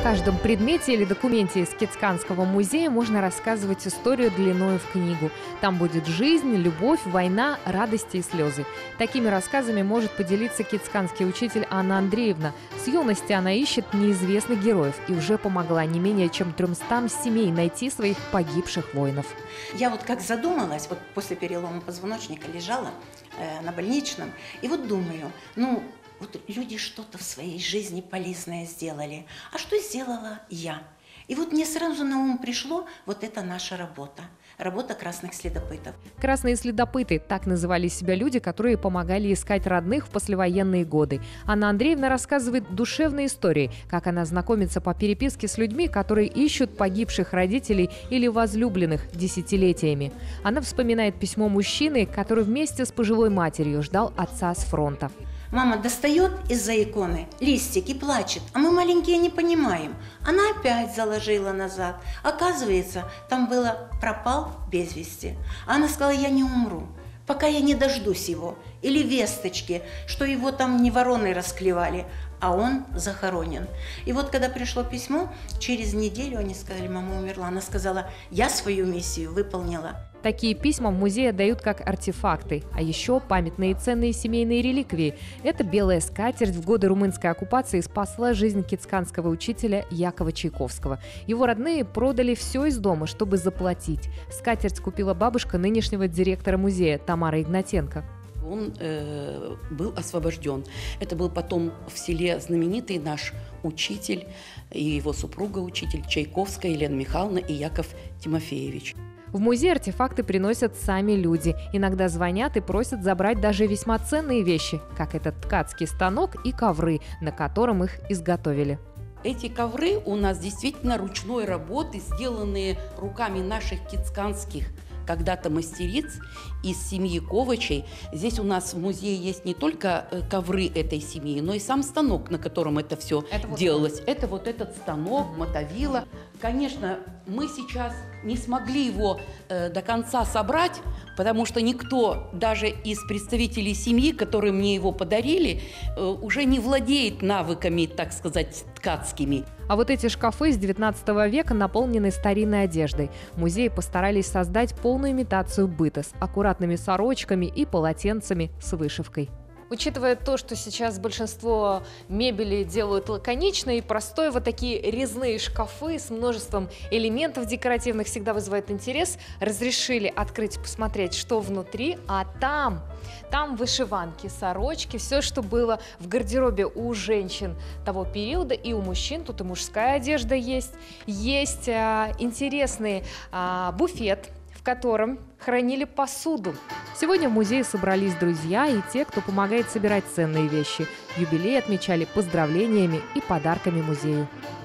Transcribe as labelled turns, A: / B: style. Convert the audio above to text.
A: каждом предмете или документе из Кицканского музея можно рассказывать историю длиною в книгу. Там будет жизнь, любовь, война, радости и слезы. Такими рассказами может поделиться кицканский учитель Анна Андреевна. С юности она ищет неизвестных героев и уже помогла не менее чем 300 семей найти своих погибших воинов.
B: Я вот как задумалась, вот после перелома позвоночника лежала на больничном, и вот думаю, вот люди что-то в своей жизни полезное сделали. А что сделала я? И вот мне сразу на ум пришло вот это наша работа. Работа красных следопытов.
A: Красные следопыты – так называли себя люди, которые помогали искать родных в послевоенные годы. Анна Андреевна рассказывает душевные истории, как она знакомится по переписке с людьми, которые ищут погибших родителей или возлюбленных десятилетиями. Она вспоминает письмо мужчины, который вместе с пожилой матерью ждал отца с фронта.
B: Мама достает из-за иконы листик и плачет, а мы маленькие не понимаем. Она опять заложила назад. Оказывается, там было «пропал без вести». А она сказала: я не умру, пока я не дождусь его. Или весточки, что его там не вороны расклевали, а он захоронен. И вот когда пришло письмо, через неделю они сказали: мама умерла. Она сказала: я свою миссию выполнила.
A: Такие письма в музее отдают как артефакты, а еще памятные ценные семейные реликвии. Это белая скатерть в годы румынской оккупации спасла жизнь кицканского учителя Якова Чайковского. Его родные продали все из дома, чтобы заплатить. Скатерть купила бабушка нынешнего директора музея Тамара Игнатенко.
C: Он был освобожден. Это был потом в селе знаменитый наш учитель и его супруга учитель Чайковская Елена Михайловна и Яков Тимофеевич.
A: В музей артефакты приносят сами люди. Иногда звонят и просят забрать даже весьма ценные вещи, как этот ткацкий станок и ковры, на котором их изготовили.
C: Эти ковры у нас действительно ручной работы, сделанные руками наших кицканских когда-то мастериц из семьи Ковачей. Здесь у нас в музее есть не только ковры этой семьи, но и сам станок, на котором это все делалось. Это вот этот станок, мотовила. Конечно, мы сейчас не смогли его до конца собрать, потому что никто, даже из представителей семьи, которые мне его подарили, уже не владеет навыками, так сказать, ткацкими.
A: А вот эти шкафы с 19 века наполнены старинной одеждой. В музее постарались создать полную имитацию быта с аккуратными сорочками и полотенцами с вышивкой. Учитывая то, что сейчас большинство мебели делают лаконично и простой, вот такие резные шкафы с множеством элементов декоративных всегда вызывают интерес. Разрешили открыть, посмотреть, что внутри, а там вышиванки, сорочки, все, что было в гардеробе у женщин того периода, и у мужчин, тут и мужская одежда есть. Есть интересный буфет, в котором хранили посуду. Сегодня в музее собрались друзья и те, кто помогает собирать ценные вещи. Юбилей отмечали поздравлениями и подарками музею.